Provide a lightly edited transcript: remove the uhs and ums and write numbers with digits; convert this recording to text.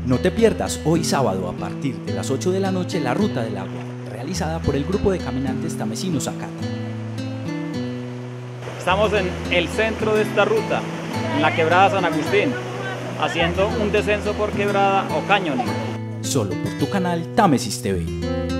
No te pierdas hoy sábado a partir de las 8 de la noche la Ruta del Agua, realizada por el grupo de caminantes Tamesinos Acata. Estamos en el centro de esta ruta, en la quebrada San Agustín, haciendo un descenso por quebrada o cañoning. Solo por tu canal Támesis TV.